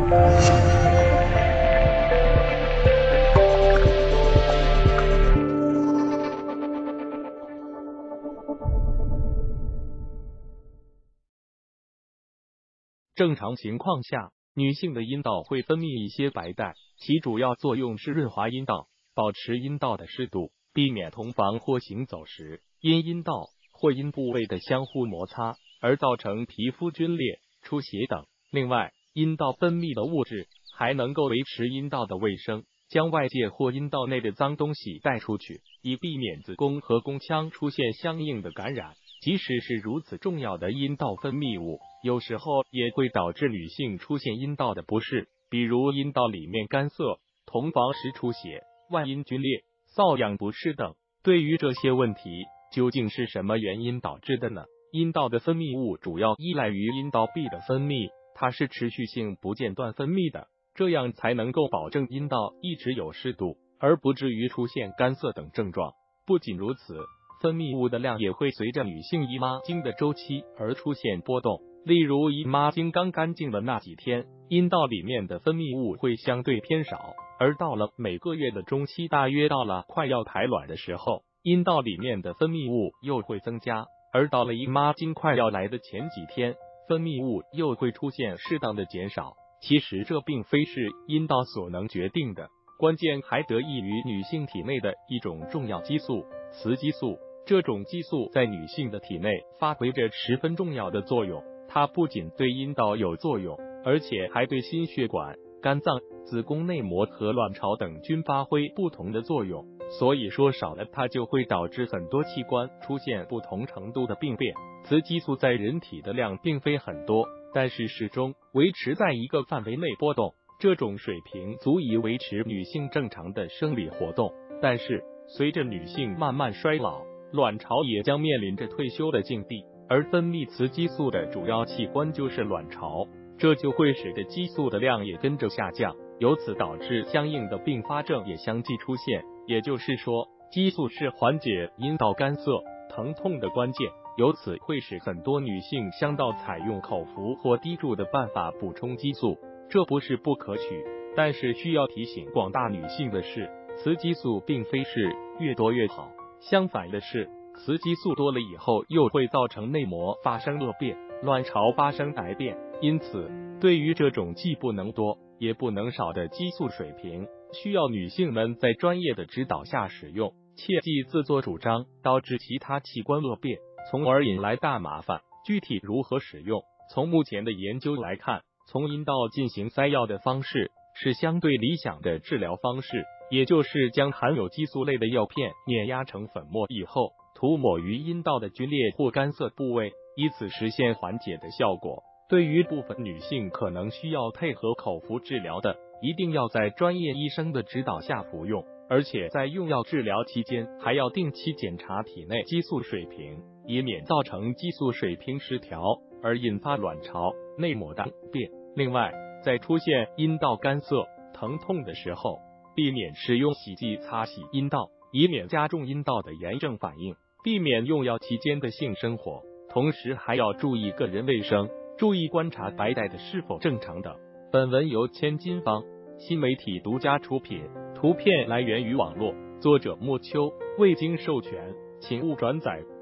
正常情况下，女性的阴道会分泌一些白带，其主要作用是润滑阴道，保持阴道的湿度，避免同房或行走时因阴道或阴部位的相互摩擦而造成皮肤皲裂、出血等。另外，阴道分泌的物质还能够维持阴道的卫生，将外界或阴道内的脏东西带出去，以避免子宫和宫腔出现相应的感染。即使是如此重要的阴道分泌物，有时候也会导致女性出现阴道的不适，比如阴道里面干涩、同房时出血、外阴皲裂、瘙痒不适等。对于这些问题，究竟是什么原因导致的呢？阴道的分泌物主要依赖于阴道壁的分泌，它是持续性不间断分泌的，这样才能够保证阴道一直有湿度，而不至于出现干涩等症状。不仅如此，分泌物的量也会随着女性姨妈经的周期而出现波动。例如，姨妈经刚干净的那几天，阴道里面的分泌物会相对偏少，而到了每个月的中期，大约到了快要排卵的时候，阴道里面的分泌物又会增加，而到了姨妈经快要来的前几天，分泌物又会出现适当的减少。其实这并非是阴道所能决定的，关键还得益于女性体内的一种重要激素——雌激素。这种激素在女性的体内发挥着十分重要的作用，它不仅对阴道有作用，而且还对心血管、肝脏、子宫内膜和卵巢等均发挥不同的作用。所以说少了它就会导致很多器官出现不同程度的病变。雌激素在人体的量并非很多，但是始终维持在一个范围内波动，这种水平足以维持女性正常的生理活动。但是随着女性慢慢衰老，卵巢也将面临着退休的境地，而分泌雌激素的主要器官就是卵巢，这就会使得激素的量也跟着下降，由此导致相应的并发症也相继出现。也就是说，激素是缓解阴道干涩、疼痛的关键，由此会使很多女性想到采用口服或滴注的办法补充激素，这不是不可取，但是需要提醒广大女性的是，雌激素并非是越多越好，相反的是，雌激素多了以后又会造成内膜发生恶变，卵巢发生癌变。因此，对于这种既不能多也不能少的激素水平，需要女性们在专业的指导下使用，切忌自作主张导致其他器官恶变，从而引来大麻烦。具体如何使用？从目前的研究来看，从阴道进行塞药的方式是相对理想的治疗方式，也就是将含有激素类的药片碾压成粉末以后，涂抹于阴道的皲裂或干涩部位，以此实现缓解的效果。对于部分女性可能需要配合口服治疗的，一定要在专业医生的指导下服用，而且在用药治疗期间还要定期检查体内激素水平，以免造成激素水平失调而引发卵巢、内膜的变。另外，在出现阴道干涩、疼痛的时候，避免使用洗剂擦洗阴道，以免加重阴道的炎症反应，避免用药期间的性生活，同时还要注意个人卫生，注意观察白带的是否正常等。本文由千金坊新媒体独家出品，图片来源于网络，作者莫秋，未经授权，请勿转载。